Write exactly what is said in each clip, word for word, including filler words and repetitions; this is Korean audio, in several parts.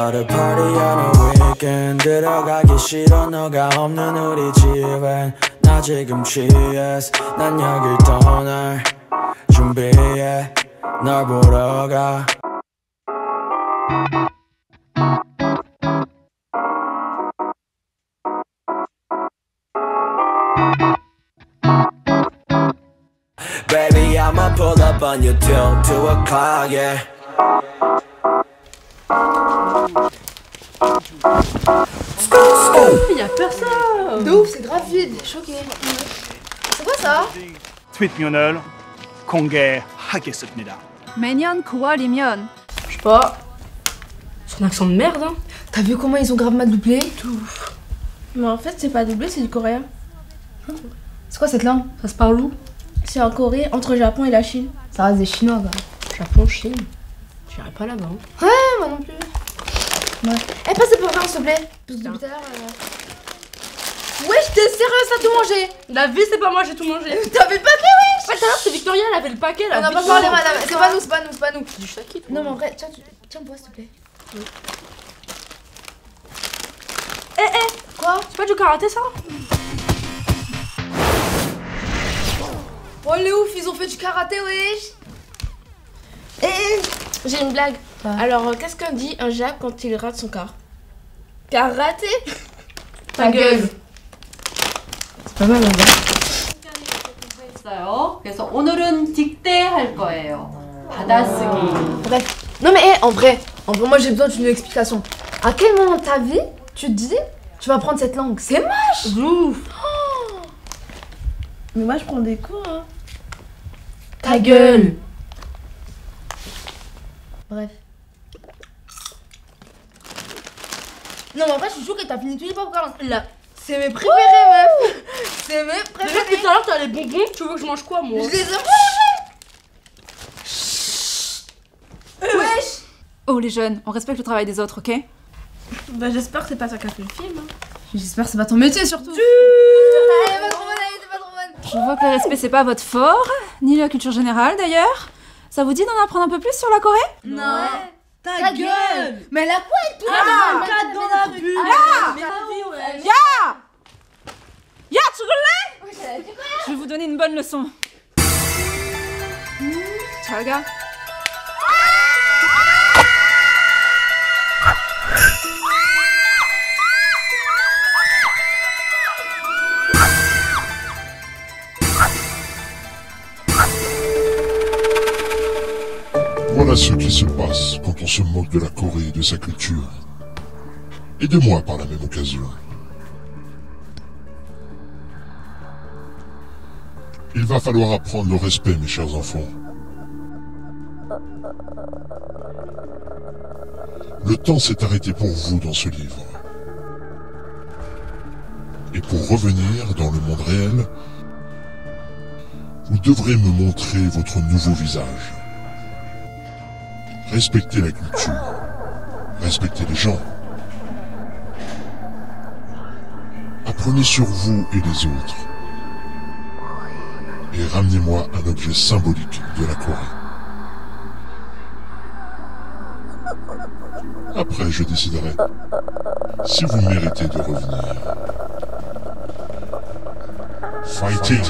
Another party on a weekend 들어가기 싫어 너가 없는 우리 집엔 나 지금 취했어 난 여길 떠날 준비해 널 보러 가 Baby, I'ma pull up on you till two o'clock, yeah. Y'a personne. De ouf, c'est grave vide, choqué. C'est quoi ça? 트윗면을 공개하겠습니다. 매년 구월이면 Je sais pas. Son accent de merde, hein. T'as vu comment ils ont grave mal doublé? Mais en fait, c'est pas doublé, c'est du coréen. C'est quoi cette langue? Ça se parle où? C'est en Corée, entre le Japon et la Chine. Ça reste des Chinois, quoi. Japon, Chine. J'irai pas là-bas. Hein. Ouais, moi non plus. Ouais. Eh, passez pour voir, s'il te plaît. Parce que depuis tout à l'heure. Euh... Wesh, t'es sérieux, ça a tout mangé? La vie, c'est pas moi, j'ai tout mangé. T'avais le paquet, wesh? Ouais, tout à l'heure, c'est Victoria, elle avait le paquet là. On n'a pas parlé, madame. C'est pas nous, c'est pas nous, c'est pas nous. Du shaki. Non, mais en vrai, tiens, tu... tiens, bois, s'il te plaît. Oui. Eh, eh, quoi? c'est pas du karaté ça? Oh, les ouf, ils ont fait du karaté, wesh. Eh, eh, j'ai une blague. Ah. Alors, euh, qu'est-ce qu'un dit un Jap quand il rate son car? Karaté? Ta gueule. C'est pas mal, en vrai. 그래서 오늘은 딕대할 거예요. 받아쓰기. Bref. Non, mais eh, en vrai, en vrai, moi j'ai besoin d'une explication. À quel moment de ta vie tu te dis tu vas prendre cette langue? C'est moche. Ouf. Oh. Mais moi, je prends des cours, hein. Ta gueule. Bref. Non, mais en vrai, je suis sûre que t'as fini tous les popcorn. Là, c'est mes préférés, meuf. C'est mes Déjà, préférés. depuis tout à l'heure, t'as les bonbons, tu veux que je mange quoi, moi? Je les ai mangés. Wesh. Oh les jeunes, on respecte le travail des autres, ok? Bah, j'espère que c'est pas toi qui as fait le film. Hein. J'espère que c'est pas ton métier, surtout. Tu... Elle est pas trop bonne, elle est pas trop bonne. Je vois que le respect c'est pas votre fort, ni la culture générale d'ailleurs. Ça vous dit d'en apprendre un peu plus sur la Corée? Non. Ouais. Ta, Ta gueule. gueule. Mais elle a quoi et tout? Ah, quatre dans la bulle. Ah, Mais la vie, ouais. Ya! Ya, tu relais? Je vais vous donner une bonne leçon. Ciao, gars. Voilà ce qui se passe quand on se moque de la Corée et de sa culture. Et de moi par la même occasion. Il va falloir apprendre le respect, mes chers enfants. Le temps s'est arrêté pour vous dans ce livre. Et pour revenir dans le monde réel, vous devrez me montrer votre nouveau visage. Respectez la culture. Respectez les gens. Apprenez sur vous et les autres. Et ramenez-moi un objet symbolique de la Corée. Après, je déciderai si vous méritez de revenir. Fighting!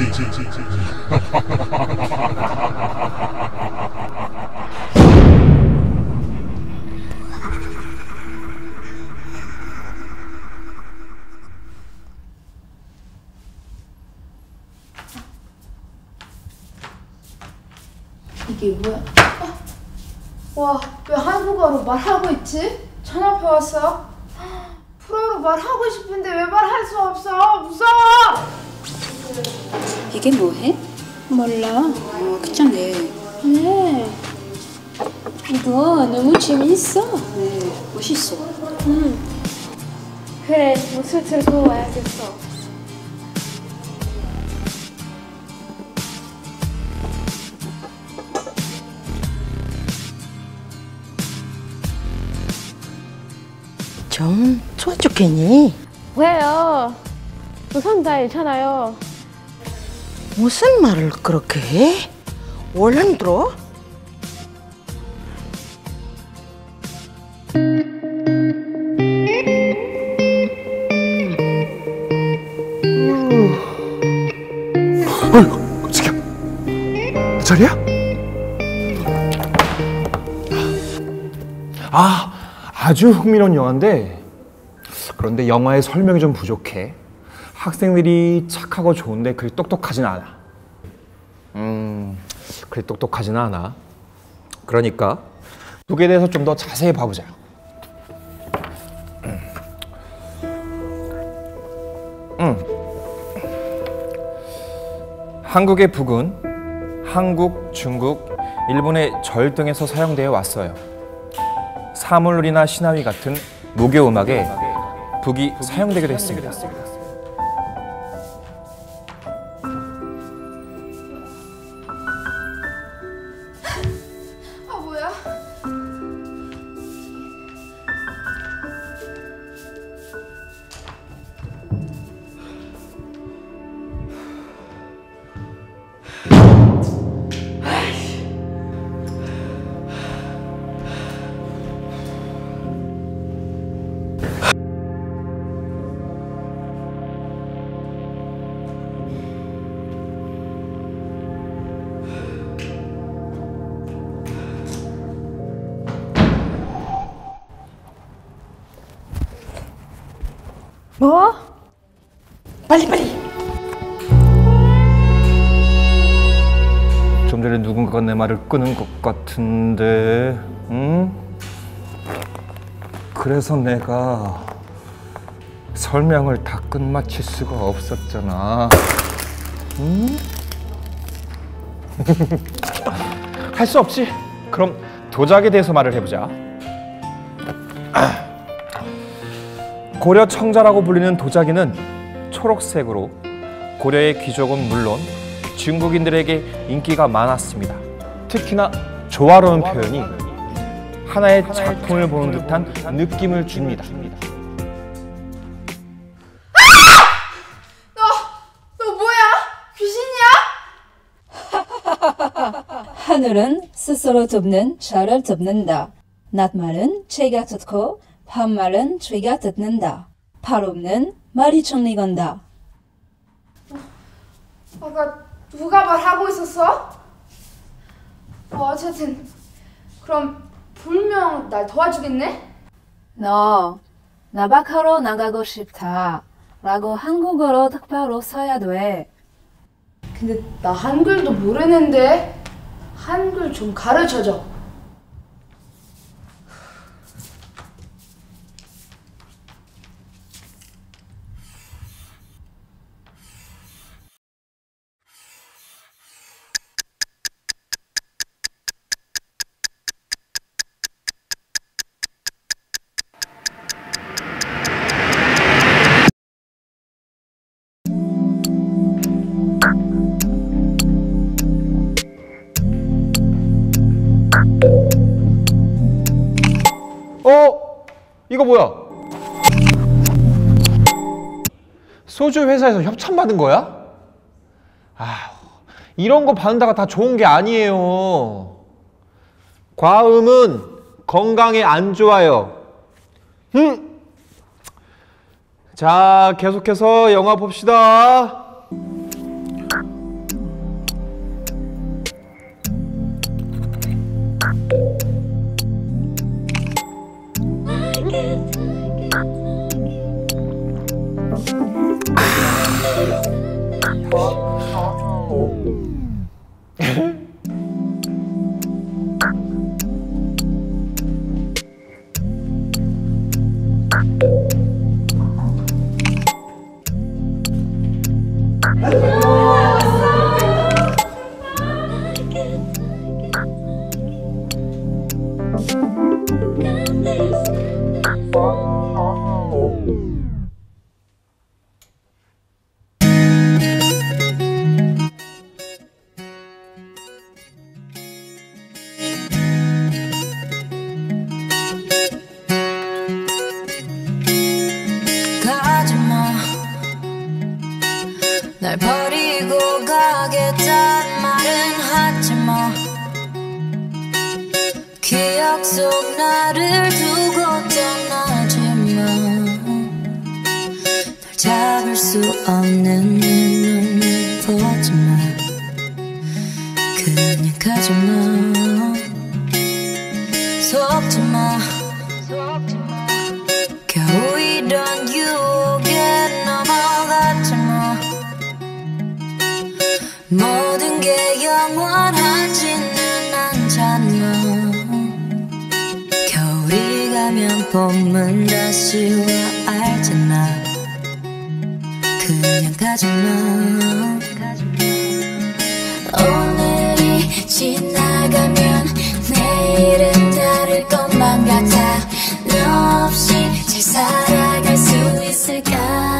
이게 뭐야? 어. 와, 왜 한국어로 말하고 있지? 전화 배웠어? 프로로 말하고 싶은데 왜 말할 수 없어? 무서워! 이게 뭐해? 몰라. 어, 귀찮네. 네. 이거 너무 재밌어. 네, 멋있어. 응. 그래, 옷을 들고 와야겠어. 좀 추워 죽겠니? 왜요? 우선 다 괜찮아요. 무슨 말을 그렇게 해? 원래 들어? 살이야? 아, 아주 흥미로운 영화인데 그런데 영화의 설명이 좀 부족해. 학생들이 착하고 좋은데 그리 똑똑하진 않아. 음, 그리 똑똑하진 않아. 그러니까 북에 대해서 좀 더 자세히 봐보자. 음. 한국의 북은 한국, 중국, 일본의 절 등에서 사용되어 왔어요. 사물놀이나 시나위 같은 무교 음악에 북이 사용되기도 했습니다. 아 뭐야? 뭐? 빨리 빨리. 좀 전에 누군가가 내 말을 끄는 것 같은데, 응? 그래서 내가 설명을 다 끝마칠 수가 없었잖아. 응? 할 수 없지. 그럼 도자기에 대해서 말을 해보자. 고려 청자라고 불리는 도자기는 초록색으로 고려의 귀족은 물론 중국인들에게 인기가 많았습니다. 특히나 조화로운 표현이 하나의 작품을 보는 듯한 느낌을 줍니다. 너, 너 뭐야? 귀신이야? 하늘은 스스로 덮는 저를 덮는다. 낮말은 죄가 듣고 밤말은 죄가 듣는다. 발 없는 말이 정리 건다. 아까 누가 말하고 있었어? 어, 어쨌든 그럼 분명 날 도와주겠네? 너 나박하러 나가고 싶다 라고 한국어로 똑바로 써야 돼. 근데 나 한글도 모르는데 한글 좀 가르쳐줘. 어? 이거 뭐야? 소주 회사에서 협찬 받은 거야? 아, 이런 거 받는다가 다 좋은 게 아니에요. 과음은 건강에 안 좋아요. 음. 자, 계속해서 영화 봅시다. 날 버리고 가겠단 말은 하지마. 기억 속 나를 두고 떠나지마. 날 잡을 수 없는 네 눈을 보지마. 그냥 가지마 속지마 겨우 이런 유혹에 넘어갔지마 모든 게 영원하지는 않잖아 겨울이 가면 봄은 다시 와 알잖아 그냥 가지마 오늘이 지나가면 내일은 다를 것만 같아 너 없이 잘 살아갈 수 있을까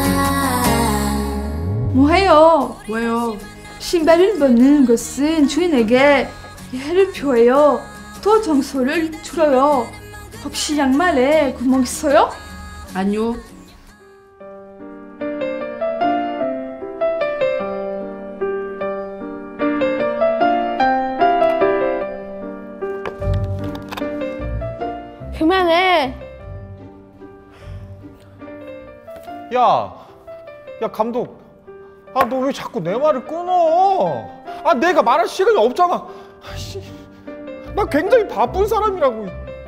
뭐해요? 왜요? 신발을 벗는 것은 주인에게 예를 표해요. 또 청소를 줄여요. 혹시 양말에 구멍 있어요? 아니요. 그만해. 야, 야 감독, 아 너 왜 자꾸 내 말을 끊어? 아 내가 말할 시간이 없잖아. 아씨, 나 굉장히 바쁜 사람이라고.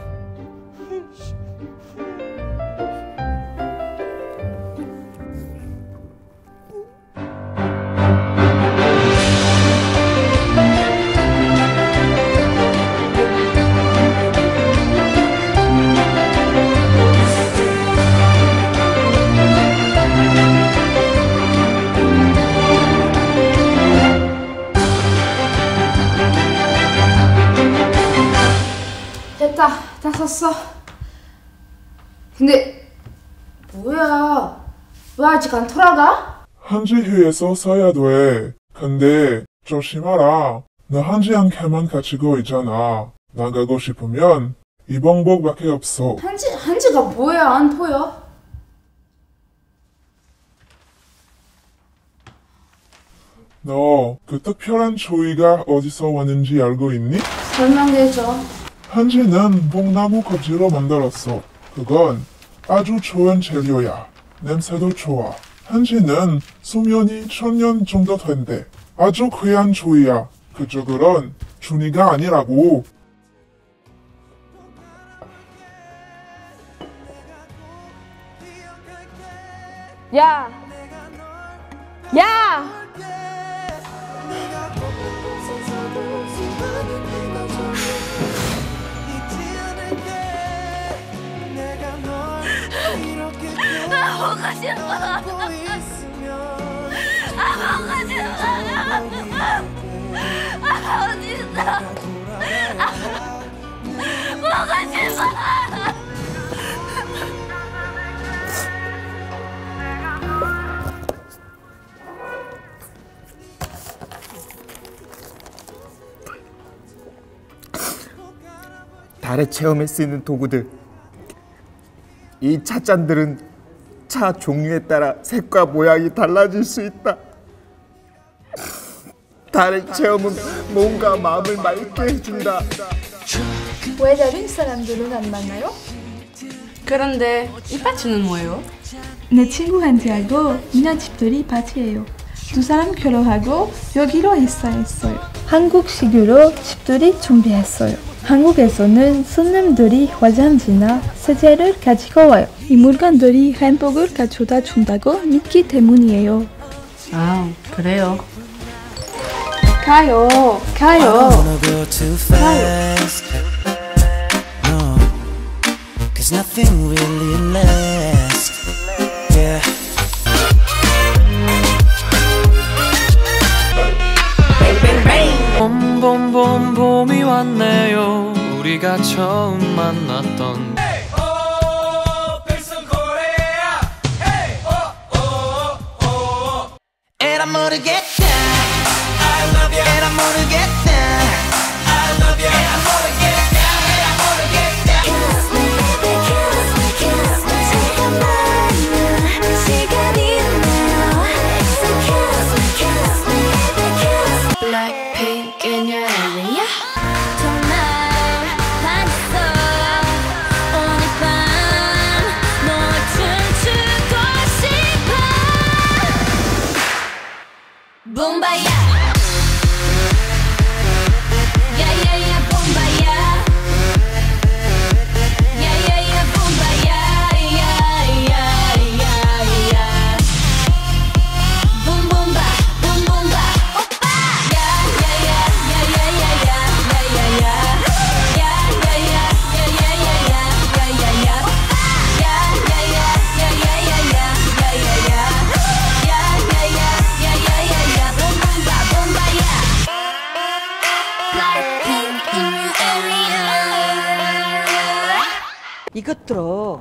됐다, 다 썼어. 근데 뭐야? 왜 아직 안 돌아가? 한지회에서 써야 돼. 근데 조심하라. 너 한지 한 개만 가지고 있잖아. 나가고 싶으면 이 방법밖에 없어. 한지, 한지가 뭐야? 안 보여? 너 그 특별한 조이가 어디서 왔는지 알고 있니? 설명해줘. 한지는 뽕나무 껍질로 만들었어. 그건 아주 좋은 재료야. 냄새도 좋아. 한지는 수명이 천년 정도 된대. 아주 귀한 조이야. 그쪽으론 준이가 아니라고. 야! 야! 아 보고 싶어 아 보고 싶어 아 어딨어 아 보고 싶어 달에 체험에 쓰이는 도구들. 이 찻잔들은 차 종류에 따라 색과 모양이 달라질 수 있다. 달의 체험은 뭔가 마음을 맑게 해준다. 왜 다른 사람들은 안 만나요? 그런데 이 파츠는 뭐예요? 내 친구 한지하고 미나 집들이 파티예요. 두 사람 결혼하고 여기로 이사했어요. 한국식으로 집들이 준비했어요. 한국에서는 손님들이 화장지나 세제를 가지고 와요. 이 물건들이 행복을 가져다 준다고 믿기 때문이에요. 아, 그래요. 가요, 가요. 가요. No, cause nothing really lasts. Yeah. 봄봄봄 봄이 왔네요. 우리가 처음 만났던 And I'm gonna get down. I love you. And I'm gonna get down. I love you. And I'm gonna get down. And I'm gonna get down. Kiss me, baby, kiss me, kiss me. 잠깐만, 시간이 now. So kiss me, kiss me, baby, kiss me. Blackpink in your area. 정말 반했어. 오늘 밤 널 춤추고 싶어. 붐바야. 이것 들어.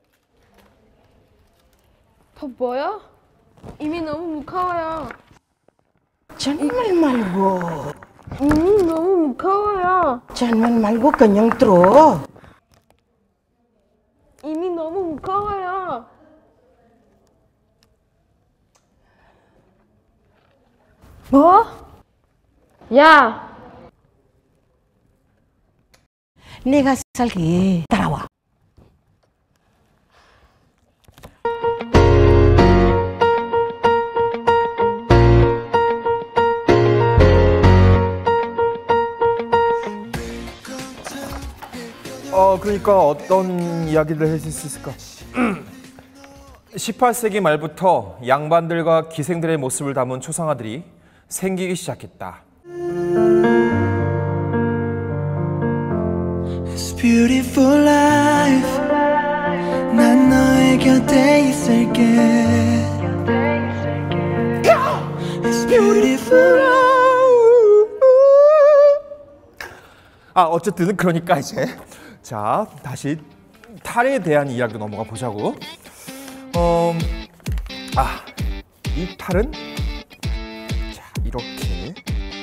더 뭐야? 이미 너무 무거워요. 잔말 말고. 이미 너무 무거워요. 잔말 말고 그냥 들어. 이미 너무 무거워요. 뭐? 야! 내가 살게. 따라와. 어, 그러니까 어떤 이야기를 할 수 있을까? 십팔 세기 말부터 양반들과 기생들의 모습을 담은 초상화들이 생기기 시작했다. It's beautiful life. 난 너의 곁에 있을게. It's beautiful life. 아, 어쨌든 그러니까 이제 자, 다시 탈에 대한 이야기로 넘어가 보자고. 어, 아, 이 탈은 자, 이렇게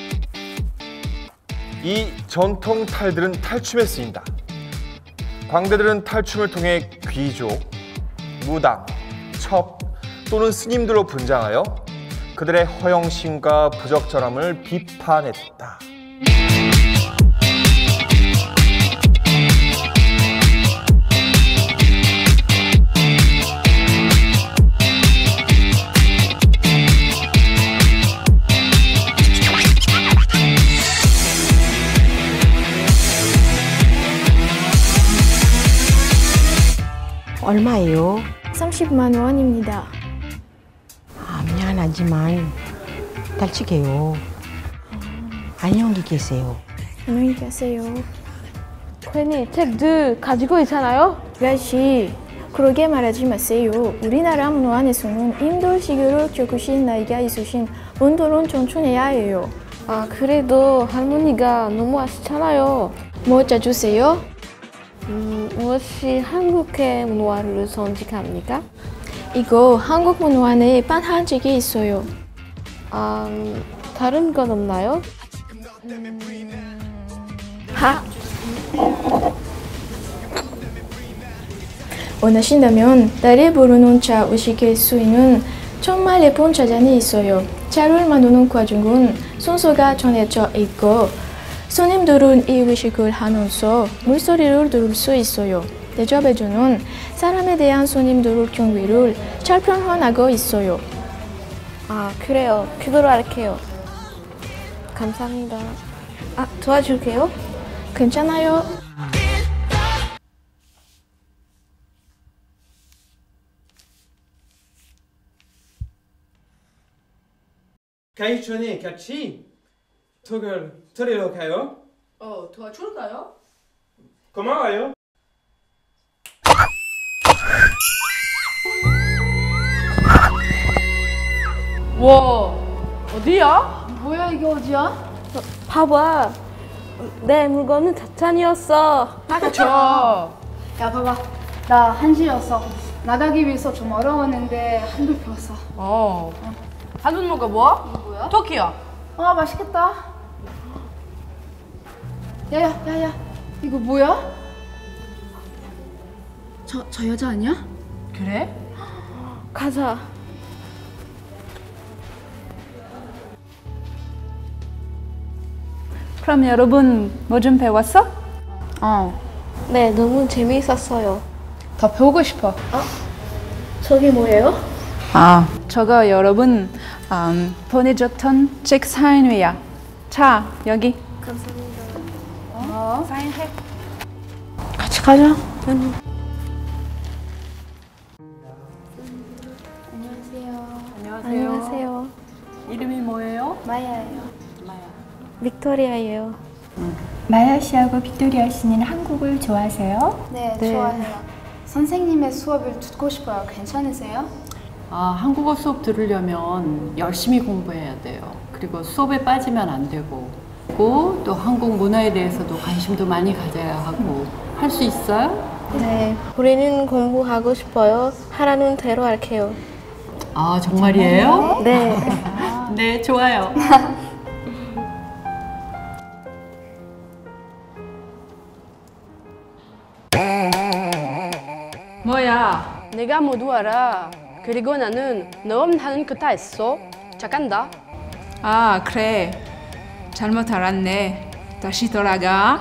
이 전통 탈들은 탈춤에 쓰인다. 광대들은 탈춤을 통해 귀족, 무당, 첩 또는 스님들로 분장하여 그들의 허영심과 부적절함을 비판했다. 얼마예요? 삼십만 원입니다. 아, 미안하지만 달치게요. 안녕히 계세요. 안녕히 계세요. 괜히 책들 가지고 있잖아요. 아가씨, 그러게 말하지 마세요. 우리나라 문화안에서는 인도식으로 겪으신 나이가 있으신 분들은 존중해야 해요. 아, 그래도 할머니가 너무 아시잖아요. 뭐 짜주세요? 음, 무엇이 한국의 문화를 선직합니까? 이거 한국 문화에 반한적이 있어요. 아, 음, 다른 건 없나요? 음... 하! 원하신다면 딸이 부르는 차 의식일 수 있는 정말 예쁜 차잔이 있어요. 차를 만드는 과정은 순서가 정해져 있고 손님들은 이 의식을 하면서 물소리를 들을 수 있어요. 대접해주는 사람에 대한 손님들의 경위를 잘 표현하고 있어요. 아, 그래요. 그대로 할게요. 감사합니다. 아, 도와줄게요. 괜찮아요. 가기 전에 같이 톡을 들으러 가요. 어, 도와줄까요? 고마워요. 와, 어디야? 뭐야, 이게 어디야? 어, 봐봐. 내 물건은 자찬이었어. 나가줘. 야, 봐봐. 나 한시였어. 나가기 위해서 좀 어려웠는데 한글 배웠어. 어. 한눈 먹어 뭐? 뭐야? 토끼야. 아, 맛있겠다. 야야, 야야. 이거 뭐야? 저, 저 여자 아니야? 그래? 가자. 그럼 여러분 뭐 좀 배웠어? 어. 네, 너무 재미있었어요. 더 배우고 싶어. 어? 저게 뭐예요? 아, 저거 여러분 음, 보내줬던 책 사인회야. 자, 여기. 감사합니다. 어, 사인해. 같이 가자. 응. 안녕하세요. 안녕하세요. 안녕하세요. 이름이 뭐예요? 마야예요. 마야. 빅토리아예요. 마야 씨하고 빅토리아 씨는 한국을 좋아하세요? 네, 네. 좋아해요. 선생님의 수업을 듣고 싶어요. 괜찮으세요? 아, 한국어 수업 들으려면 열심히 공부해야 돼요. 그리고 수업에 빠지면 안 되고, 또 한국 문화에 대해서도 관심도 많이 가져야 하고. 할 수 있어요? 네, 우리는 공부하고 싶어요. 하라는 대로 할게요. 아, 정말이에요? 네. 네, 좋아요. 뭐야? 내가 모두 알아. 그리고 나는 너무 하는 거 다 했어. 잠깐다. 아, 그래. 잘못 알았네. 다시 돌아가.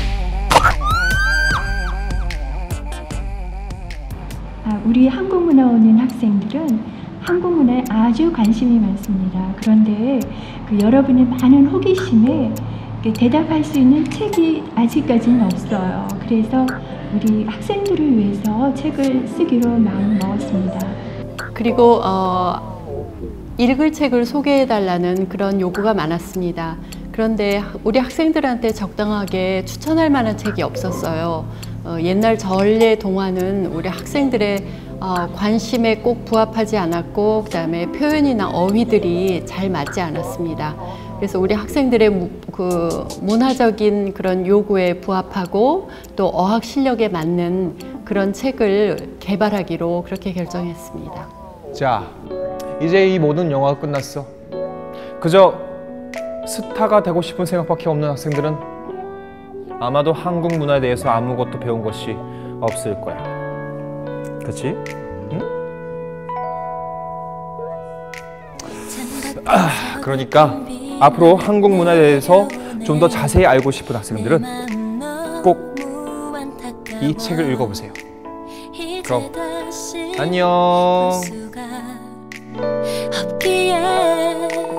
아, 우리 한국 문화 오는 학생들은 한국 문화에 아주 관심이 많습니다. 그런데 그 여러분의 많은 호기심에 대답할 수 있는 책이 아직까지는 없어요. 그래서 우리 학생들을 위해서 책을 쓰기로 마음 먹었습니다. 그리고 어, 읽을 책을 소개해달라는 그런 요구가 많았습니다. 그런데 우리 학생들한테 적당하게 추천할 만한 책이 없었어요. 어, 옛날 전래 동화는 우리 학생들의 어, 관심에 꼭 부합하지 않았고 그 다음에 표현이나 어휘들이 잘 맞지 않았습니다. 그래서 우리 학생들의 무, 그 문화적인 그런 요구에 부합하고 또 어학 실력에 맞는 그런 책을 개발하기로 그렇게 결정했습니다. 자, 이제 이 모든 영화가 끝났어. 그저 스타가 되고 싶은 생각밖에 없는 학생들은 아마도 한국 문화에 대해서 아무것도 배운 것이 없을 거야. 그치? 응? 아, 그러니까 앞으로 한국 문화에 대해서 좀 더 자세히 알고 싶은 학생들은 꼭 이 책을 읽어보세요. 그럼 안녕. 없기에